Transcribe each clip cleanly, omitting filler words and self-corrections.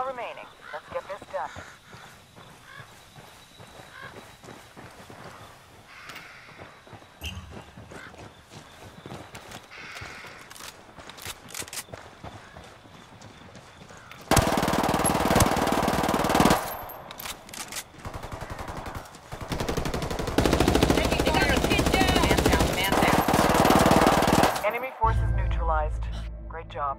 remaining. Let's get this done. Enemy forces neutralized. Great job.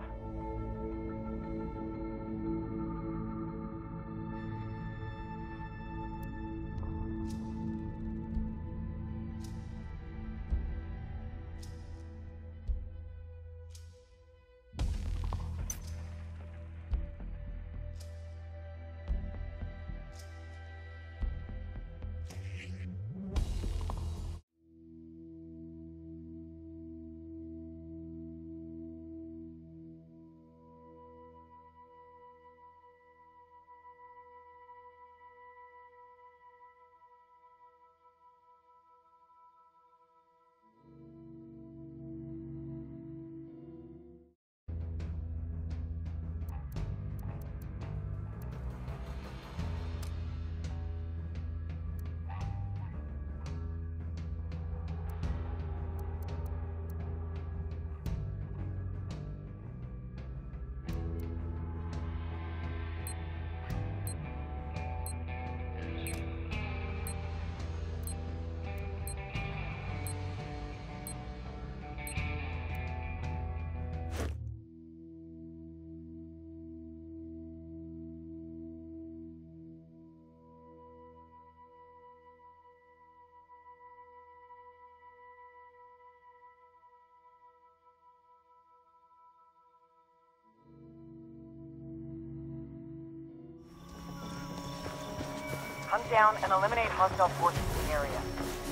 Hunt down and eliminate hostile forces in the area.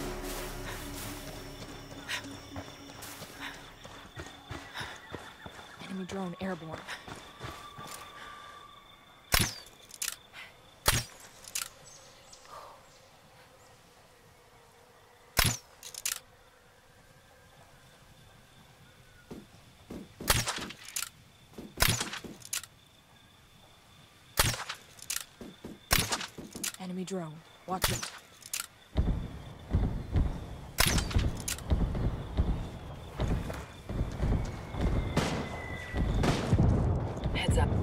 Enemy drone airborne. Enemy drone. Watch it. Heads up.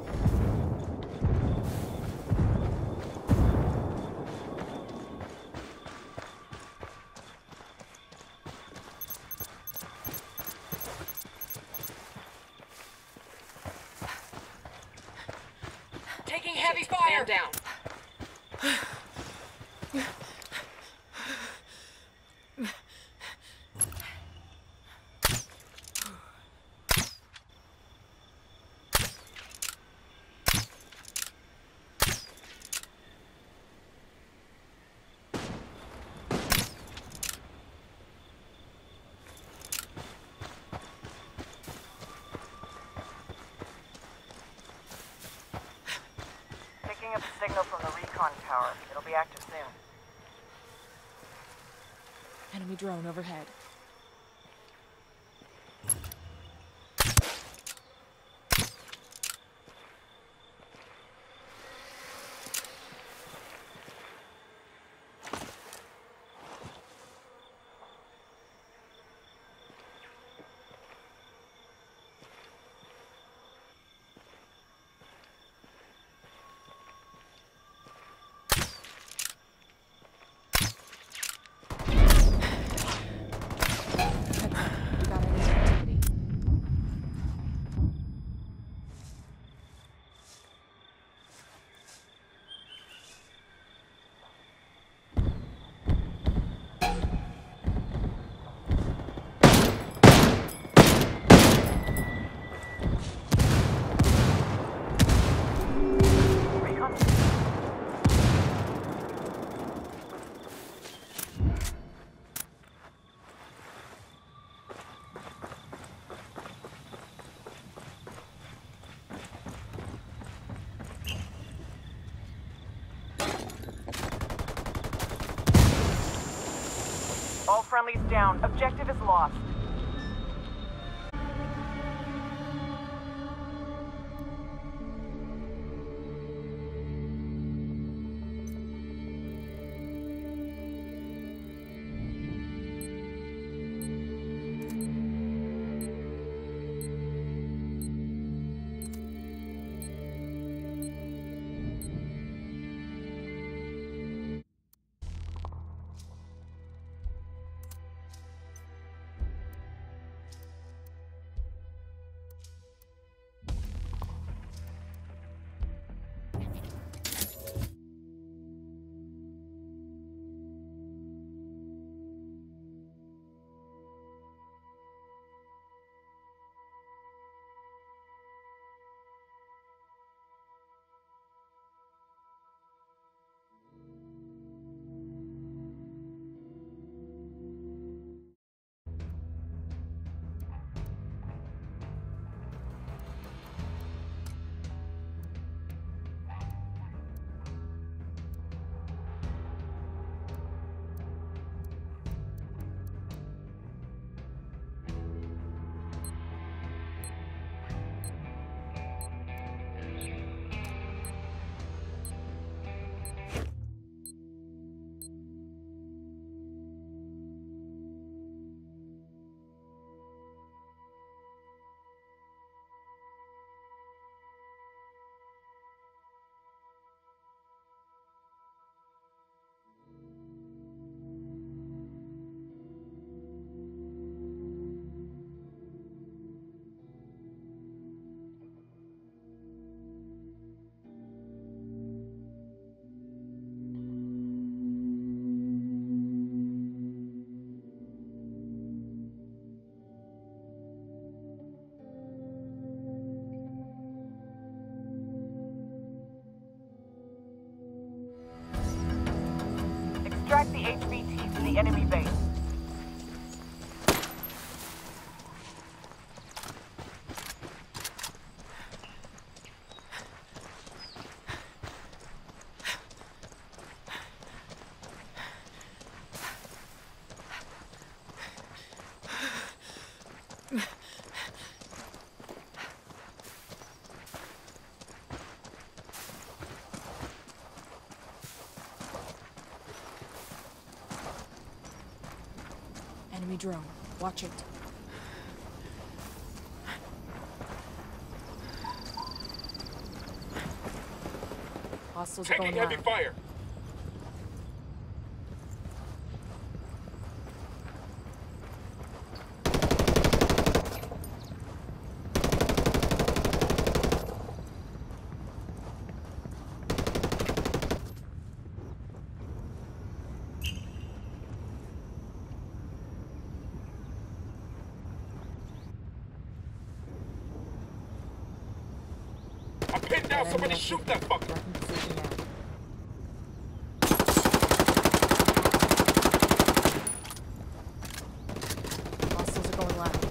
Taking heavy fire. Man down. Picking up a signal from the recon tower. It'll be active soon. Enemy drone overhead. All friendlies down. Objective is lost. Extract the HVTs in the enemy base. Enemy drone. Watch it. Hostiles are going Taking heavy live. fire. I'm pinned down. Somebody shoot that fucker. Marking position now. Hostiles are going live.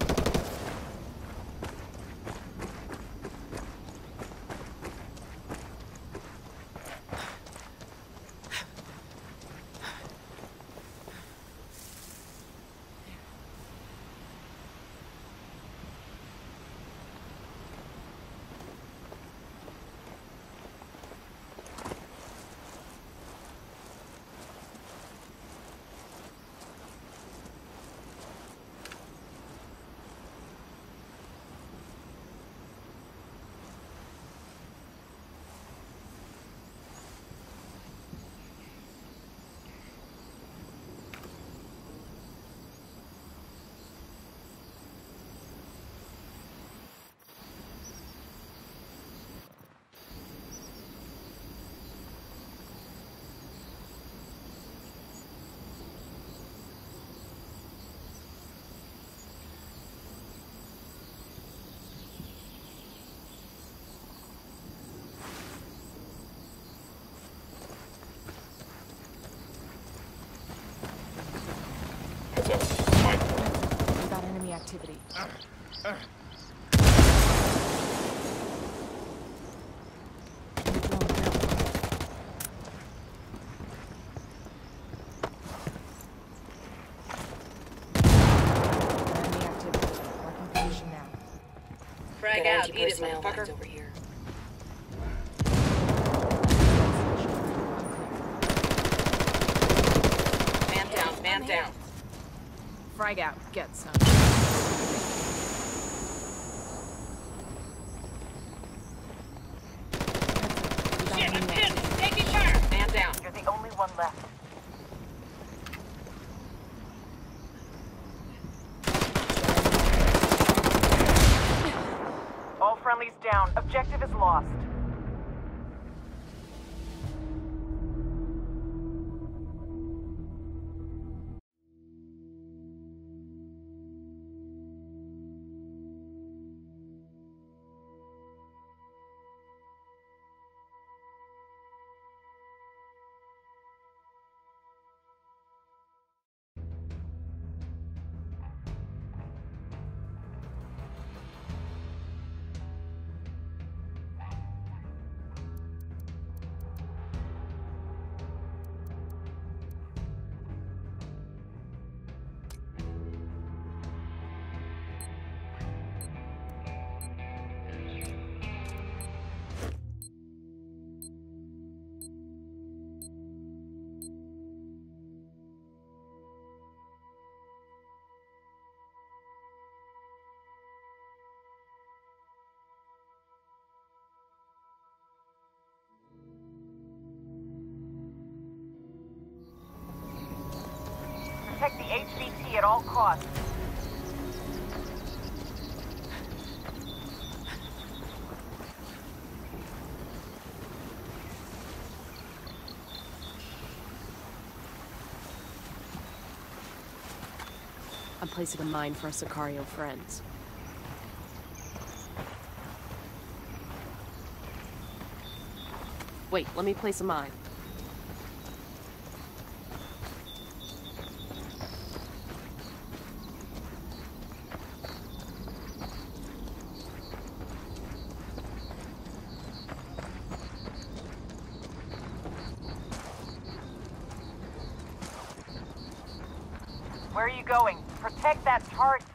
Heads up. Mike. We got enemy activity. Enemy drone airborne. Enemy activity. Marking position now. Frag out. Eat it, motherfucker. Over here. Man down. Man down. Frag out. Get some. We got enemy activity. Taking fire. Man down. You're the only one left. All friendlies down. Objective is lost. Protect the HVT at all costs. I'm placing a mine for our Sicario friends. Wait, let me place a mine. Where are you going? Protect that target.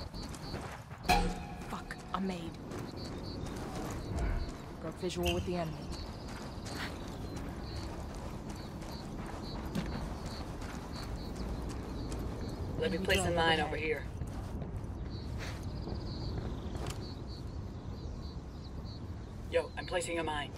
Fuck, I'm made. Broke visual with the enemy. Let me place a mine over here. Yo, I'm placing a mine.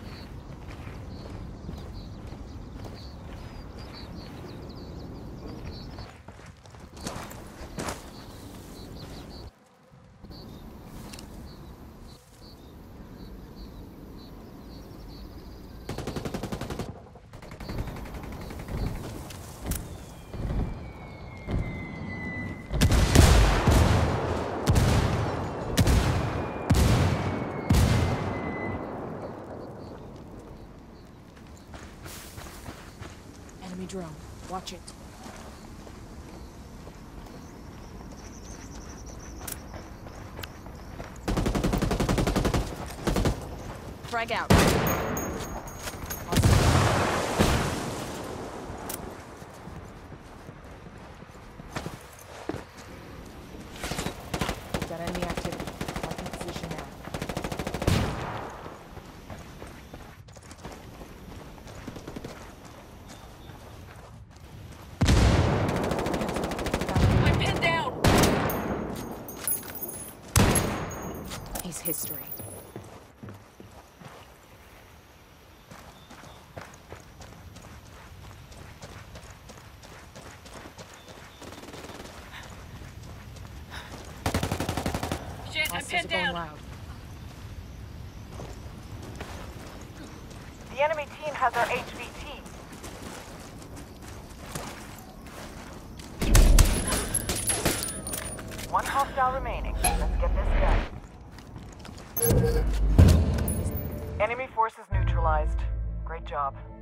Enemy drone. Watch it. Frag out. Got enemy activity. Marking position now. I'm pinned down! He's history. Shit, I'm Hostiles pinned are going down! loud. The enemy team has our HVT. One hostile remaining. Let's get this done. Enemy forces neutralized. Great job.